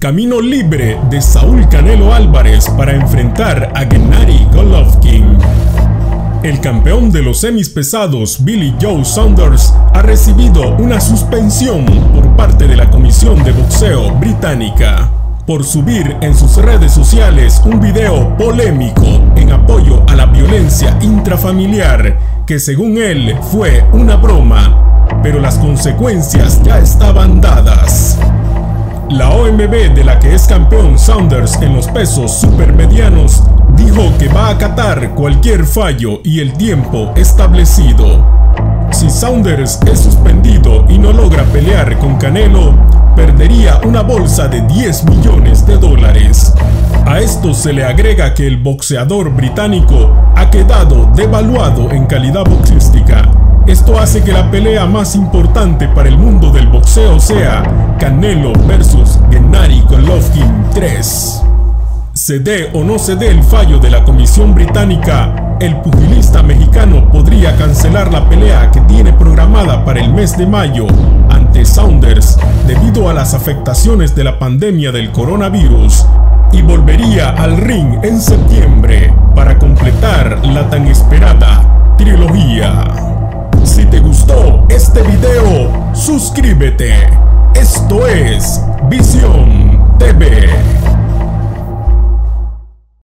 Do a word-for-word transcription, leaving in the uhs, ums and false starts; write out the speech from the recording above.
Camino libre de Saúl Canelo Álvarez para enfrentar a Gennady Golovkin. El campeón de los semis pesados Billy Joe Saunders ha recibido una suspensión por parte de la Comisión de Boxeo británica por subir en sus redes sociales un video polémico en apoyo a la violencia intrafamiliar que según él fue una broma, pero las consecuencias ya estaban dadas. La O M B de la que es campeón Saunders en los pesos supermedianos dijo que va a acatar cualquier fallo y el tiempo establecido. Si Saunders es suspendido y no logra pelear con Canelo, perdería una bolsa de diez millones de dólares. A esto se le agrega que el boxeador británico ha quedado devaluado en calidad boxística. Esto hace que la pelea más importante para el mundo del boxeo sea Canelo versus Gennady Golovkin tres. Se dé o no se dé el fallo de la Comisión Británica, el pugilista mexicano podría cancelar la pelea que tiene programada para el mes de mayo ante Saunders debido a las afectaciones de la pandemia del coronavirus y volvería al ring en septiembre para completar la tan esperada trilogía. Si te gustó este video, suscríbete. Esto es Visión T V.